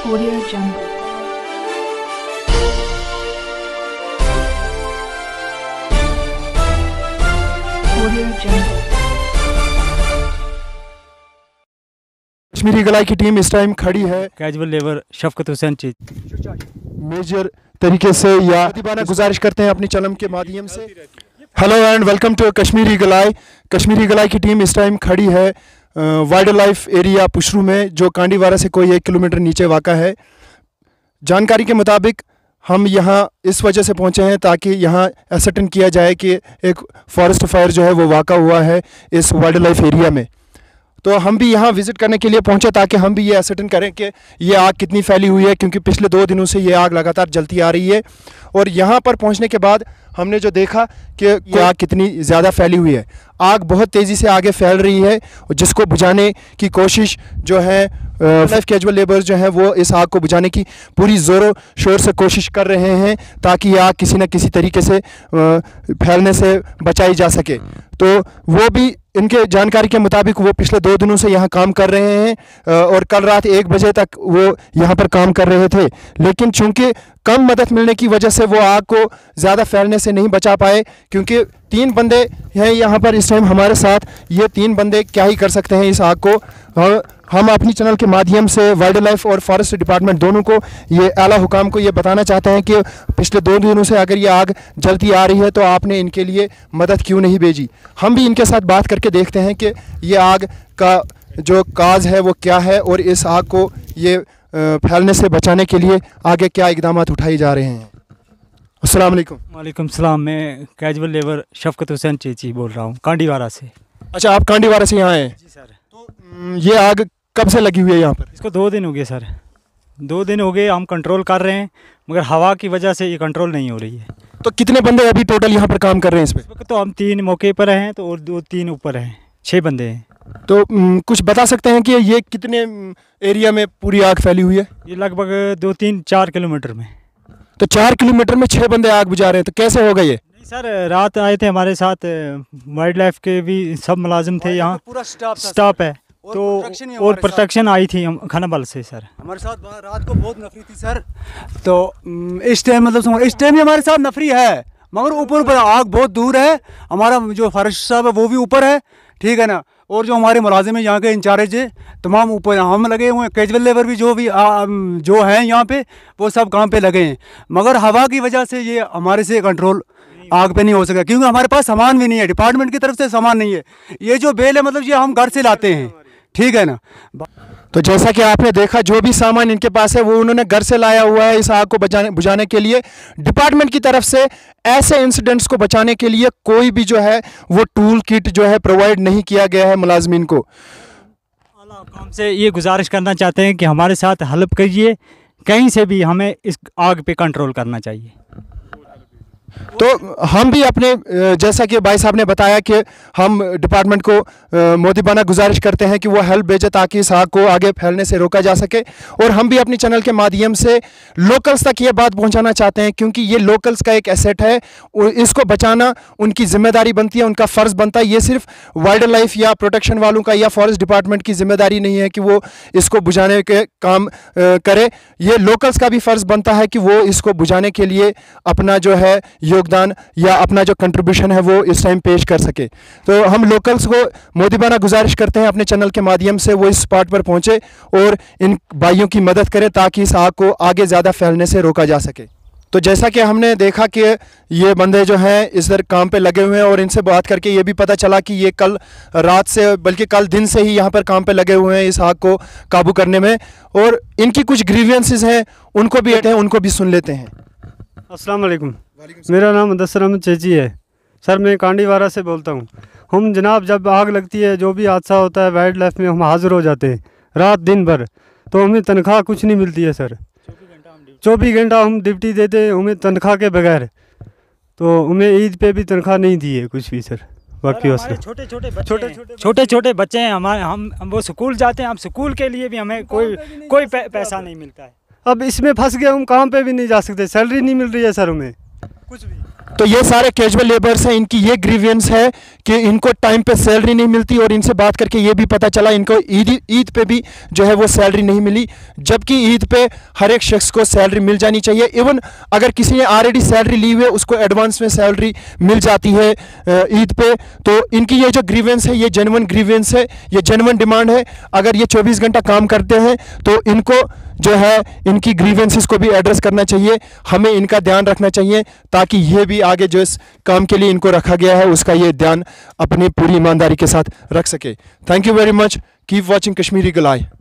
Audio Jungle. Audio Jungle. Kashmiri गलाई की team इस टाइम खड़ी है कैजुअल लेबर शफकत हुसैन चीज मेजर तरीके से या दीवाना गुजारिश करते हैं अपनी चलम के माध्यम से। Hello and welcome to Kashmiri Galai. Kashmiri गलाई की टीम इस टाइम खड़ी है वाइल्ड लाइफ एरिया पुशरू में, जो कांडीवारा से कोई 1 किलोमीटर नीचे वाक़ा है। जानकारी के मुताबिक हम यहाँ इस वजह से पहुँचे हैं ताकि यहाँ एसर्टेन किया जाए कि एक फॉरेस्ट फायर जो है वो वाक़ा हुआ है इस वाइल्ड लाइफ एरिया में। तो हम भी यहाँ विज़िट करने के लिए पहुँचे ताकि हम भी ये एसर्टेन करें कि ये आग कितनी फैली हुई है, क्योंकि पिछले 2 दिनों से ये आग लगातार जलती आ रही है। और यहाँ पर पहुँचने के बाद हमने जो देखा कि ये आग कितनी ज़्यादा फैली हुई है। आग बहुत तेज़ी से आगे फैल रही है, जिसको बुझाने की कोशिश जो है लाइफ कैजुअल लेबर जो है वो इस आग को बुझाने की पूरी ज़ोरों शोर से कोशिश कर रहे हैं ताकि ये आग किसी न किसी तरीके से फैलने से बचाई जा सके। तो वो भी इनके जानकारी के मुताबिक वो पिछले 2 दिनों से यहाँ काम कर रहे हैं और कल रात 1 बजे तक वो यहाँ पर काम कर रहे थे, लेकिन चूंकि कम मदद मिलने की वजह से वो आग को ज़्यादा फैलने से नहीं बचा पाए। क्योंकि 3 बंदे हैं यहाँ पर इस टाइम हमारे साथ, ये 3 बंदे क्या ही कर सकते हैं इस आग को। हम अपनी चैनल के माध्यम से वाइल्ड लाइफ और फॉरेस्ट डिपार्टमेंट दोनों को ये आला हुकाम को ये बताना चाहते हैं कि पिछले 2 दिनों से अगर ये आग जलती आ रही है तो आपने इनके लिए मदद क्यों नहीं भेजी। हम भी इनके साथ बात करके देखते हैं कि ये आग का जो काज है वो क्या है और इस आग को ये फैलने से बचाने के लिए आगे क्या इकदाम उठाए जा रहे हैं। अस्सलाम वालेकुम। वालेकुम सलाम। मैं कैजुअल लेबर शफकत हुसैन चीची बोल रहा हूँ कांडीवारा से। अच्छा, आप कांडीवारा से यहाँ आए? जी सर। तो ये आग कब से लगी हुई है यहाँ पर? इसको 2 दिन हो गए सर, 2 दिन हो गए। हम कंट्रोल कर रहे हैं मगर हवा की वजह से ये कंट्रोल नहीं हो रही है। तो कितने बंदे अभी टोटल यहाँ पर काम कर रहे हैं इस पर? इस वक्त तो हम 3 मौके पर हैं तो और 2-3 ऊपर हैं, 6 बंदे हैं। तो कुछ बता सकते हैं कि ये कितने एरिया में पूरी आग फैली हुई है? ये लगभग 2-3-4 किलोमीटर में। तो 4 किलोमीटर में 6 बंदे आग बुझा रहे हैं, तो कैसे हो गए ये? नहीं सर, रात आए थे हमारे साथ, वाइल्ड लाइफ के भी सब मुलाजिम थे यहाँ, पूरा स्टाफ है तो और प्रोटेक्शन आई थी हम खानाबल से सर। हमारे साथ रात को बहुत नफरी थी सर। तो इस टाइम मतलब इस टाइम भी हमारे साथ नफरी है, मगर ऊपर आग बहुत दूर है। हमारा जो फॉरेस्ट साहब है वो भी ऊपर है, ठीक है ना। और जो हमारे मुलाजिम है यहाँ के इंचार्ज है तमाम ऊपर, हम लगे हुए हैं। कैजुअल लेबर भी जो हैं यहाँ पे वो सब काम पे लगे हैं, मगर हवा की वजह से ये हमारे से कंट्रोल आग पे नहीं हो सका, क्योंकि हमारे पास सामान भी नहीं है, डिपार्टमेंट की तरफ से सामान नहीं है। ये जो बेल है मतलब ये हम घर से लाते हैं, ठीक है ना। तो जैसा कि आपने देखा, जो भी सामान इनके पास है वो उन्होंने घर से लाया हुआ है इस आग को बुझाने के लिए। डिपार्टमेंट की तरफ से ऐसे इंसिडेंट्स को बचाने के लिए कोई भी जो है वो टूल किट जो है प्रोवाइड नहीं किया गया है मुलाजमीन को। आला हुकाम से ये गुजारिश करना चाहते हैं कि हमारे साथ हेल्प करिए, कहीं से भी हमें इस आग पे कंट्रोल करना चाहिए। तो हम भी अपने जैसा कि भाई साहब ने बताया कि हम डिपार्टमेंट को मोदिबाना गुजारिश करते हैं कि वो हेल्प भेजे ताकि इस आग को आगे फैलने से रोका जा सके। और हम भी अपनी चैनल के माध्यम से लोकल्स तक ये बात पहुंचाना चाहते हैं, क्योंकि ये लोकल्स का एक एसेट है, इसको बचाना उनकी जिम्मेदारी बनती है, उनका फ़र्ज़ बनता है। ये सिर्फ वाइल्ड लाइफ या प्रोटेक्शन वालों का या फॉरेस्ट डिपार्टमेंट की जिम्मेदारी नहीं है कि वो इसको बुझाने के काम करे। ये लोकल्स का भी फ़र्ज़ बनता है कि वो इसको बुझाने के लिए अपना जो है योगदान या अपना जो कंट्रीब्यूशन है वो इस टाइम पेश कर सके। तो हम लोकल्स को मोदिबाना गुजारिश करते हैं अपने चैनल के माध्यम से वो इस स्पॉट पर पहुंचे और इन भाइयों की मदद करें ताकि इस आग को आगे ज़्यादा फैलने से रोका जा सके। तो जैसा कि हमने देखा कि ये बंदे जो हैं इधर काम पे लगे हुए हैं और इनसे बात करके ये भी पता चला कि ये कल रात से बल्कि कल दिन से ही यहाँ पर काम पे लगे हुए हैं इस आग को काबू करने में, और इनकी कुछ ग्रीवियंसेस हैं उनको भी सुन लेते हैं। अस्सलाम वालेकुम। मेरा नाम मुदस्सर अहमद चेची है सर, मैं कांडीवारा से बोलता हूँ। हम जनाब जब आग लगती है, जो भी हादसा होता है वाइल्ड लाइफ में हम हाज़िर हो जाते हैं रात दिन भर, तो हमें तनख्वाह कुछ नहीं मिलती है सर। 24 घंटा हम ड्यूटी देते हैं हमें तनख्वाह के बगैर। तो हमें ईद पे भी तनख्वाह नहीं दी है कुछ भी सर। बाकी छोटे छोटे बच्चे हैं हमारे, हम वो स्कूल जाते हैं, हम स्कूल के लिए भी हमें कोई पैसा नहीं मिलता है। अब इसमें फंस गए, हम काम पे भी नहीं जा सकते, सैलरी नहीं मिल रही है सर हमें कुछ भी। तो ये सारे कैजुअल लेबर्स हैं, इनकी ये ग्रीवियंस है कि इनको टाइम पे सैलरी नहीं मिलती, और इनसे बात करके ये भी पता चला इनको ईद पे भी जो है वो सैलरी नहीं मिली, जबकि ईद पे हर एक शख्स को सैलरी मिल जानी चाहिए। इवन अगर किसी ने ऑलरेडी सैलरी ली हुई है उसको एडवांस में सैलरी मिल जाती है ईद पे। तो इनकी ये जो ग्रीवियंस है ये जेन्युइन ग्रीवियंस है, ये जेन्युइन डिमांड है। अगर ये 24 घंटा काम करते हैं तो इनको जो है इनकी ग्रीवेंसेस को भी एड्रेस करना चाहिए, हमें इनका ध्यान रखना चाहिए, ताकि ये भी आगे जो इस काम के लिए इनको रखा गया है उसका ये ध्यान अपनी पूरी ईमानदारी के साथ रख सके। Thank you very much, keep watching Kashmiri गलाई।